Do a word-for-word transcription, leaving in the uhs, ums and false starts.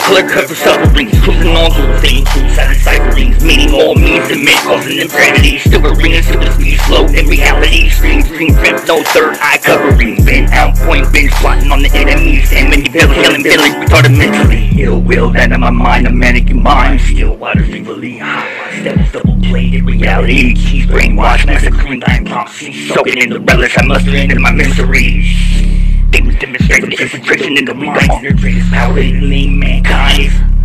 color cover sufferings, cruising on through the same two-sided cyclings, meaning more means than men, causing insanity. Still arenas to the speed slow in reality. Screen, screen, print, no third eye covering. Been out point, been plotting on the enemies, and many villains killing villains, retarded mentally. Ill will that in my mind, a manic mind. Still waters evilly hot. Steps double-bladed reality. Keys brainwashed, massacring dying prophecy. Soaking in the relics I muster into my mysteries. Demons demonstrating the infiltration in the minds. Their greatest power in lean mankind.